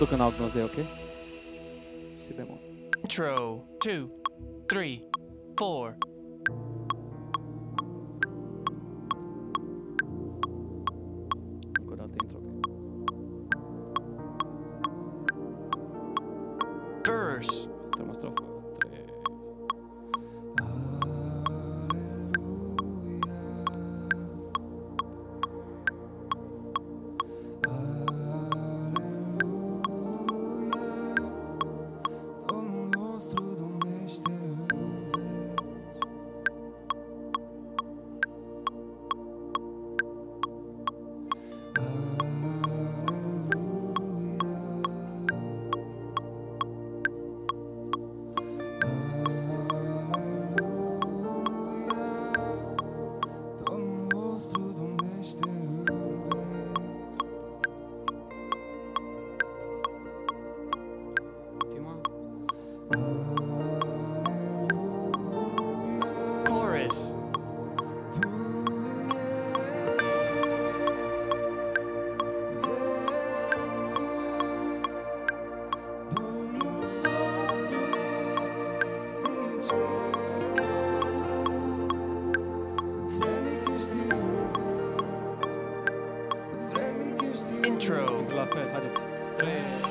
duc în alt, nu-ți de, ok? Si bemol. Intro, 2, 3, 4. Încă o dată intro, ok? Verse. Ultima strofă. 3. Chorus. Intro. La fel, haideți. 3.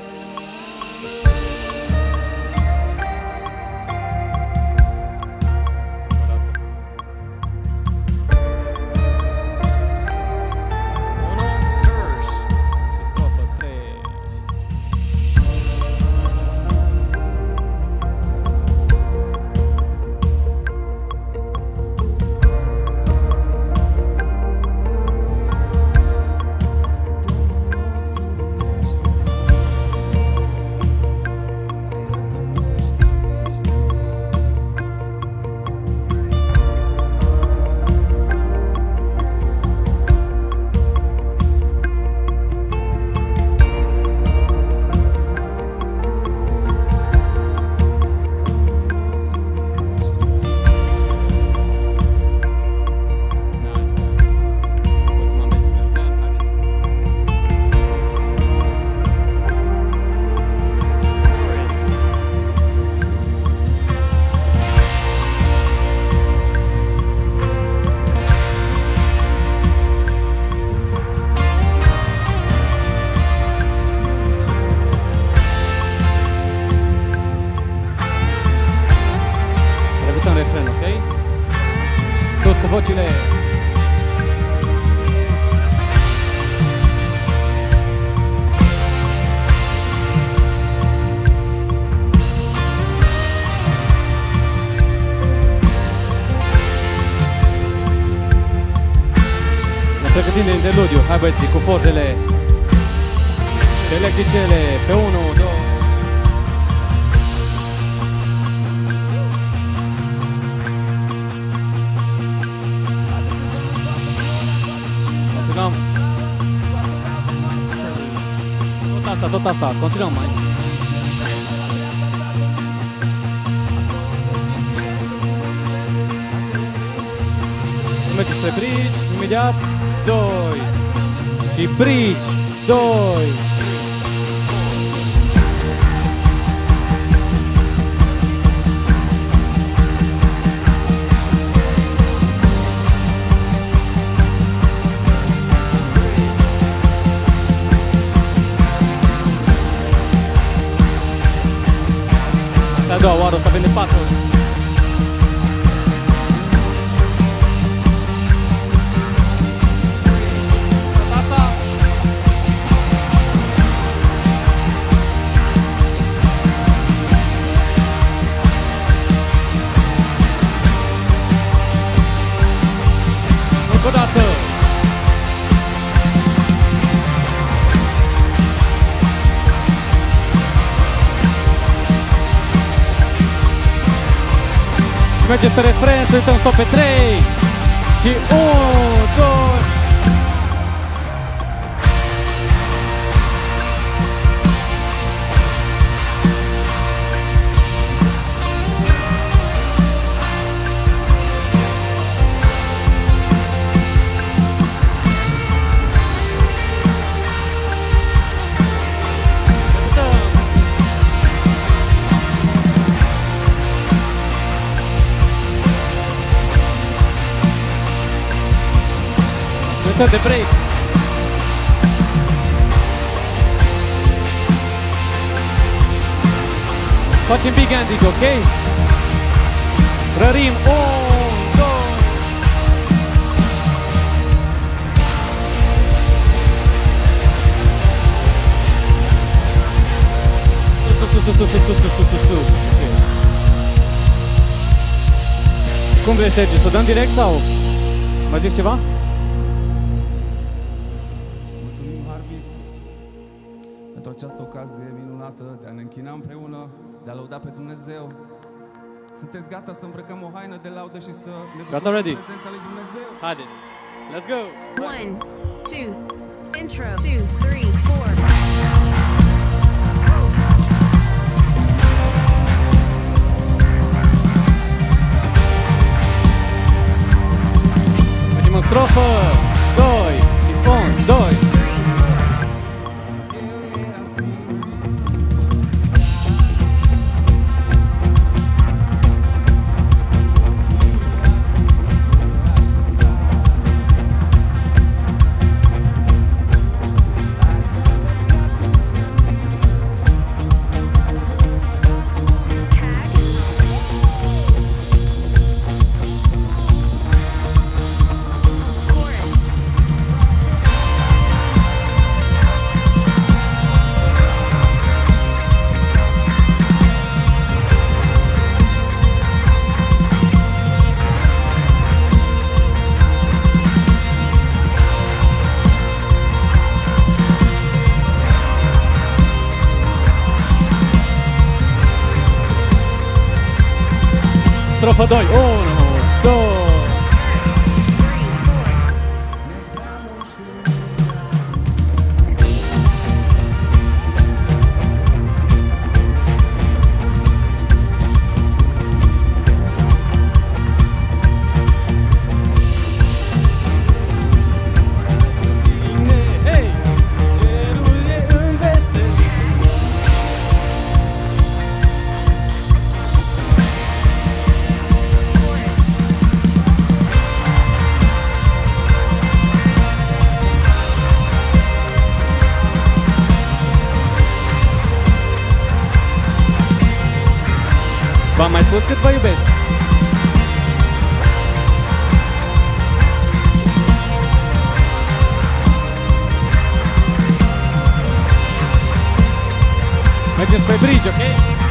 Verse. Și strofă 3. Ultima mea spre fan, haideți. Chorus. Repetăm refren, ok? Sus cu vocile! Ne pregătim de interludiu, hai băieții, cu forjele și electricele, pe 1, 2... Continuăm. Tot asta, continuăm mai. Mergem spre bridge, imediat, 2. Și bridge, 2. A doua oară o să avem de 4. Asta. Încă o dată. Și mergem pe refren, să uităm stop pe 3 și 1, 2. Dă! 100 de break. Facem big ending, ok? Rărim, 1, 2. Sus. Okay. Cum vrei, Sergiu? Să o dăm direct sau? Mai zici ceva? Mulțumim, Harbiț, pentru această ocazie minunată de a ne închina împreună, de a lăuda pe Dumnezeu. Sunteți gata să îmbrăcăm o haină de laudă și să ne Gata, bucurăm ready? de prezența lui Dumnezeu? Haideți! Let's go! 1, 2, intro, 2, 3, 4. Facem o strofă, 2 și 1, 2. Strofă 2, 1, 2. Hey! Cerul e înveselit. V-am mai spus cât vă iubesc. Mergem spre bridge, ok?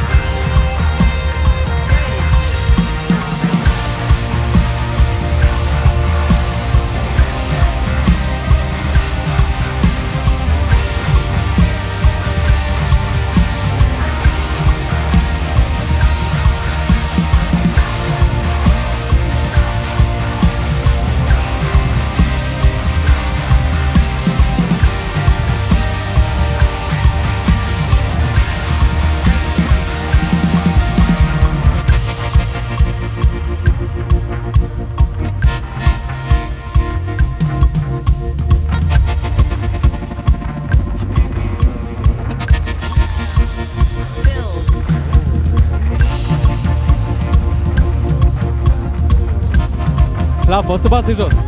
La, poți să bați de jos.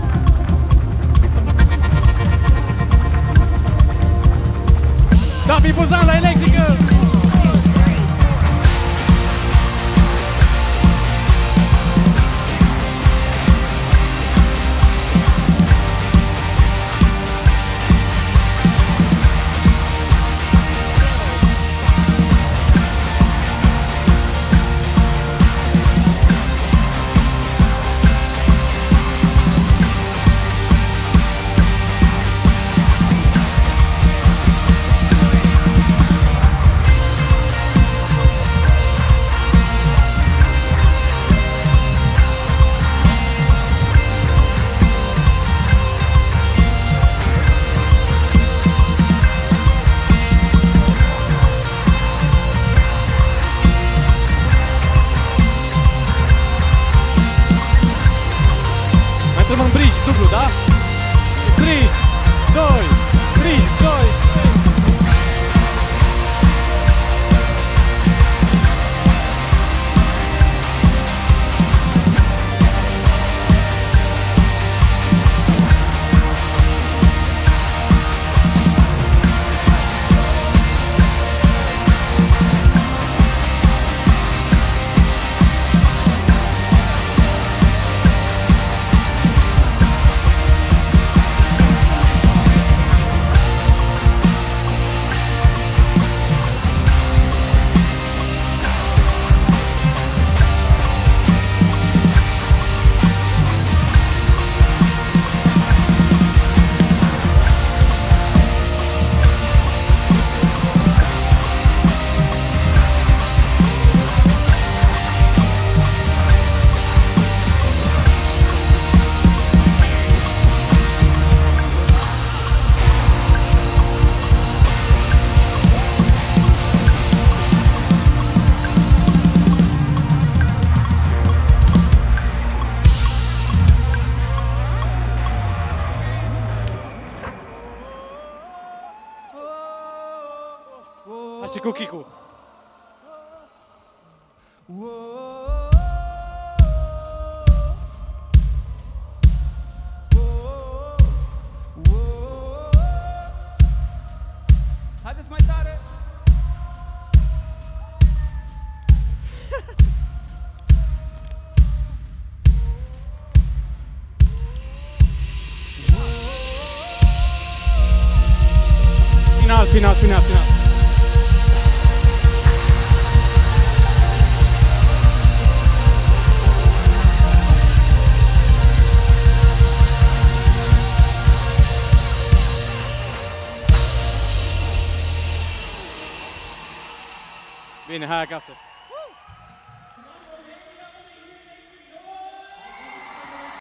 Gabi Buzan la electrică! și cu Chicu. Haideți mai tare! Final, final, final, final. Bine, hai acasă.